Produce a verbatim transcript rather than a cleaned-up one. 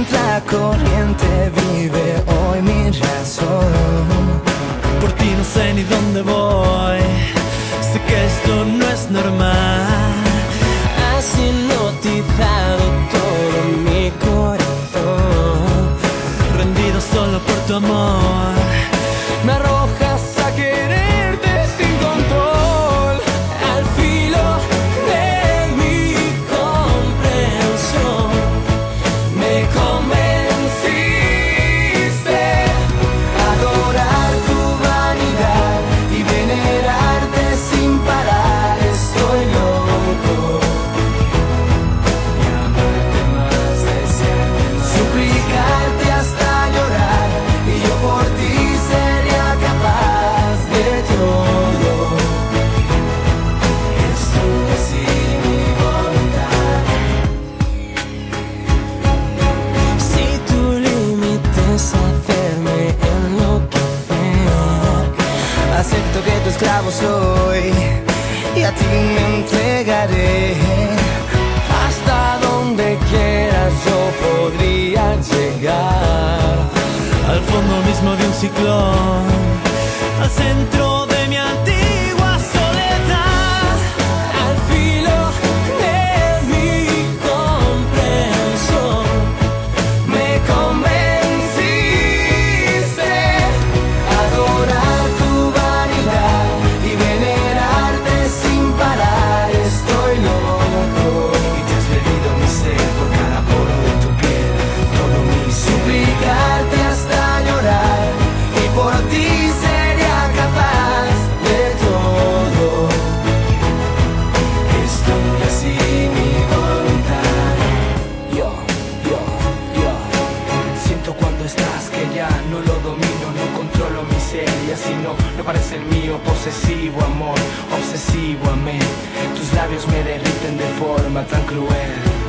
contracorriente vive hoy mi razón. Por ti no sé ni dónde voy, sé que esto no es normal. Has hipnotizado todo mi corazón, Rendido solo por tu amor, me arrojas a quererte sin control, al filo de mi comprensión. Me convenciste a adorar tu vanidad y venerarte sin parar. Estoy loco de amarte más, desearte más, suplicarte hasta llorar, y yo por ti sería capaz de todo. Es tuya sí mi voluntad. Si tu límite es hacerme enloquecer, acepto que tu esclavo soy y a ti me entregaré. Hasta donde quieras yo podría llegar, al fondo mismo de un ciclón, al centro de mi antigua soledad. al filo de mi comprensión. Me convenciste a adorar tu vanidad y venerarte sin parar. Estoy loco y te has bebido mi ser por cada poro de tu piel, todo mi suplicarte hasta llorar, y por ti sería capaz de todo. Es tuya así mi voluntad. Yo, yo, yo siento cuando estás que ya no lo domino, no controlo mi ser y así no, no parece el mío. Posesivo amor, obsesivo amén, tus labios me derriten de forma tan cruel.